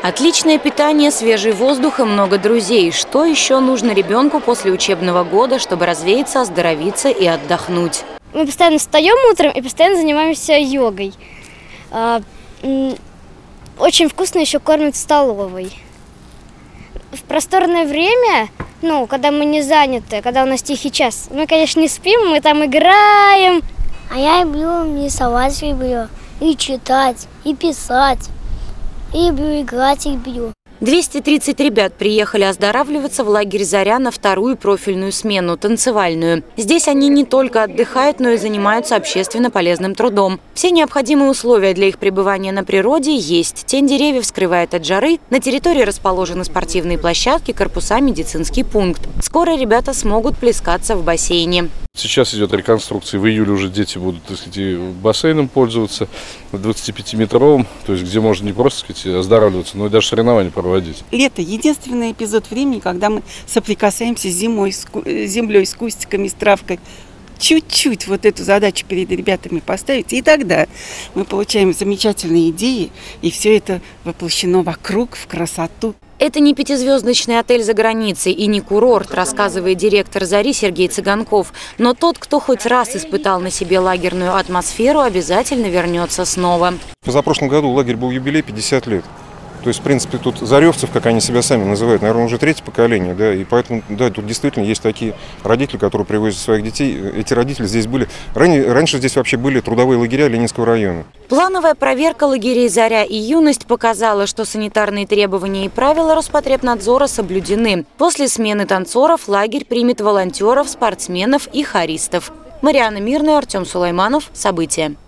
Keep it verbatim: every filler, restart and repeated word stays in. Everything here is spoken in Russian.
Отличное питание, свежий воздух и много друзей. Что еще нужно ребенку после учебного года, чтобы развеяться, оздоровиться и отдохнуть? Мы постоянно встаем утром и постоянно занимаемся йогой. Очень вкусно еще кормят в столовой. В просторное время, ну, когда мы не заняты, когда у нас тихий час, мы, конечно, не спим, мы там играем. А я люблю рисовать, люблю и читать, и писать, и люблю играть, и люблю. двести тридцать ребят приехали оздоравливаться в лагерь «Заря» на вторую профильную смену – танцевальную. Здесь они не только отдыхают, но и занимаются общественно полезным трудом. Все необходимые условия для их пребывания на природе есть. Тень деревьев скрывает от жары. На территории расположены спортивные площадки, корпуса, медицинский пункт. Скоро ребята смогут плескаться в бассейне. Сейчас идет реконструкция. В июле уже дети будут, так сказать, бассейном пользоваться, двадцатипятиметровым, то есть где можно не просто, так сказать, оздоравливаться, но и даже соревнования проводить. Лето – единственный эпизод времени, когда мы соприкасаемся с зимой, с землей, с кустиками, с травкой. Чуть-чуть вот эту задачу перед ребятами поставить, и тогда мы получаем замечательные идеи, и все это воплощено вокруг, в красоту. Это не пятизвездочный отель за границей и не курорт, рассказывает директор «Зари» Сергей Цыганков. Но тот, кто хоть раз испытал на себе лагерную атмосферу, обязательно вернется снова. В позапрошлом году лагерь был юбилей пятьдесят лет. То есть, в принципе, тут заревцев, как они себя сами называют, наверное, уже третье поколение, да, и поэтому, да, тут действительно есть такие родители, которые привозят своих детей. Эти родители здесь были, ранее, раньше здесь вообще были трудовые лагеря Ленинского района. Плановая проверка лагерей «Заря» и «Юность» показала, что санитарные требования и правила Роспотребнадзора соблюдены. После смены танцоров лагерь примет волонтеров, спортсменов и хористов. Марианна Мирная, Артем Сулайманов. События.